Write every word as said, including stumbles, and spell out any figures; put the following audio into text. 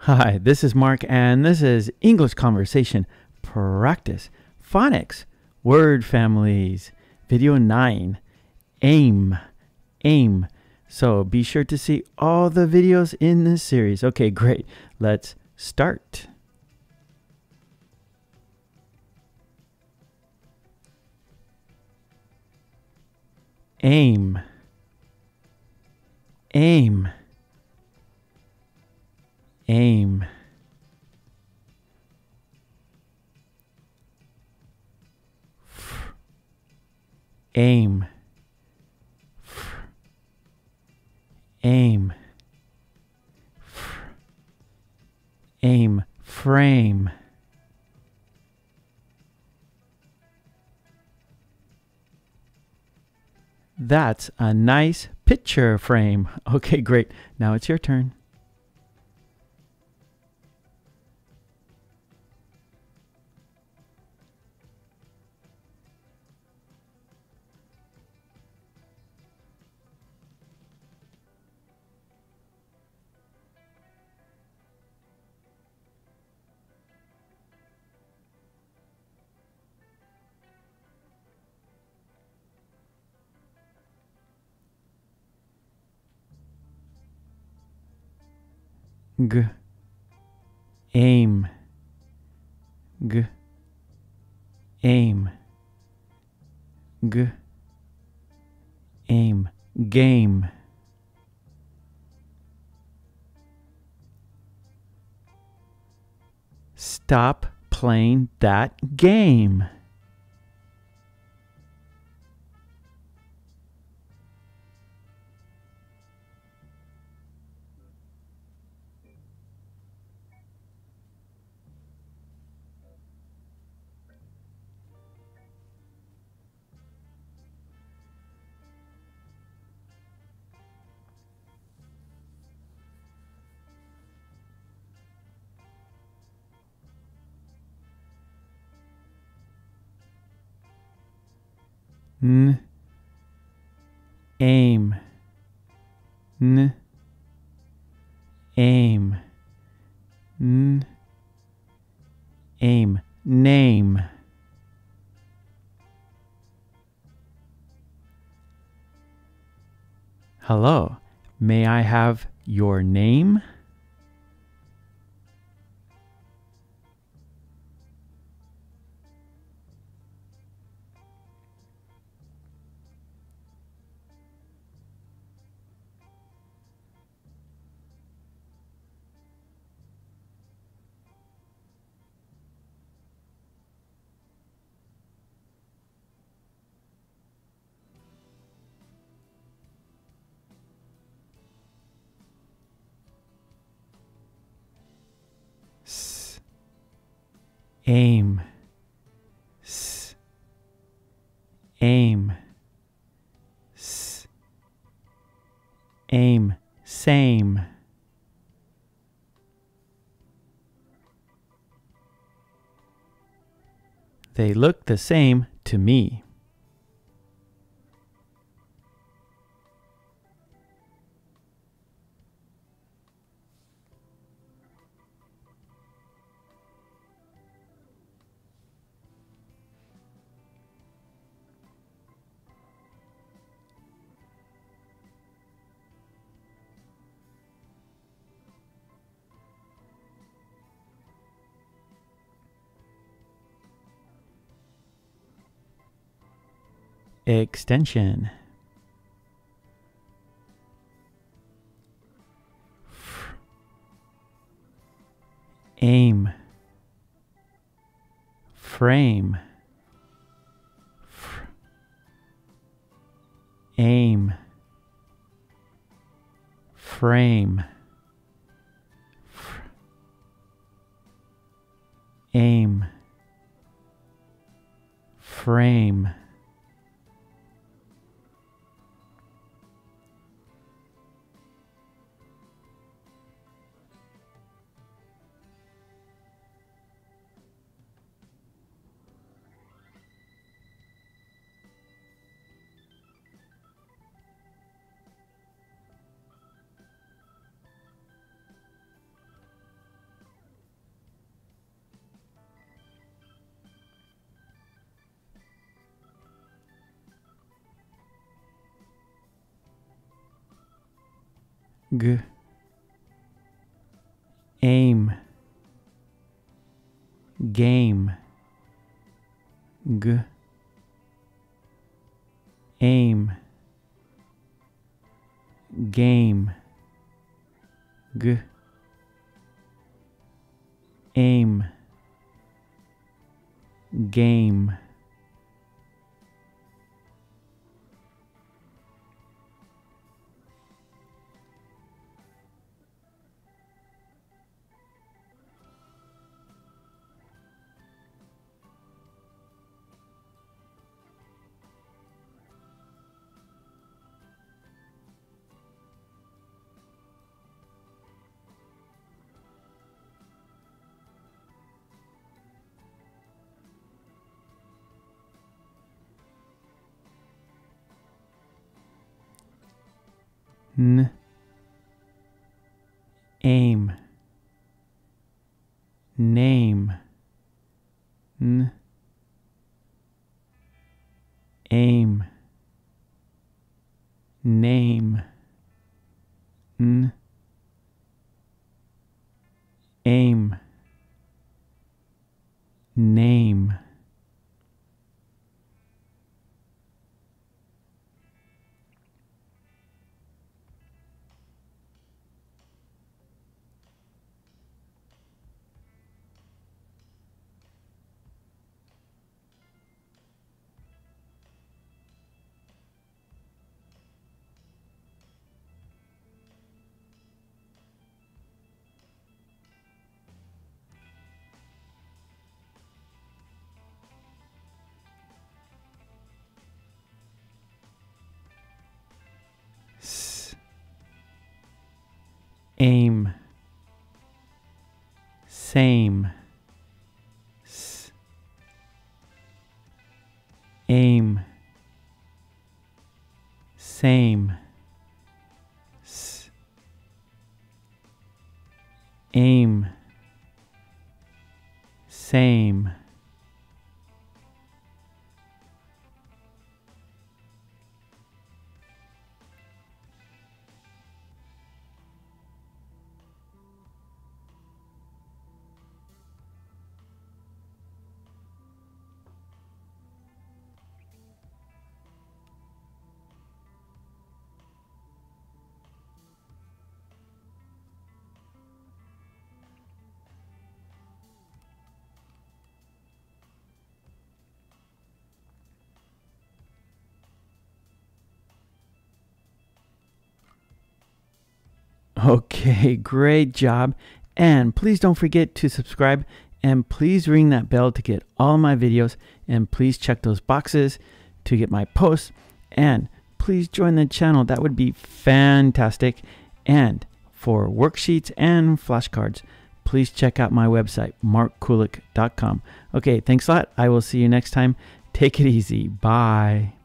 Hi, this is Mark, and this is English Conversation Practice Phonics Word Families Video nine Aim Aim. So be sure to see all the videos in this series. Okay, great. Let's start. Aim Aim Aim. F. Aim. F. Aim. F. Aim. Frame. That's a nice picture frame. Okay, great. Now it's your turn. G. Aim. G. Aim. G. Aim. Game. Stop playing that game. N. Aim. N. Aim. N. Aim. Name. Hello, may I have your name? S. Aim. S. Aim. S. Aim. Same. They look the same to me. Extension. F. Aim. Frame. F. Aim. Frame. F. Aim. Frame. G. Aim. Game. G. Aim. Game. G. Aim. Game. N. Aim. Name. N. Aim. Name. N. Aim. Name. S. Aim. Same. S. Aim. Same. S. Aim. Same. Okay, great job. And please don't forget to subscribe, and please ring that bell to get all my videos, and please check those boxes to get my posts, and please join the channel. That would be fantastic. And for worksheets and flashcards, please check out my website, mark kulek dot com. Okay, thanks a lot. I will see you next time. Take it easy. Bye.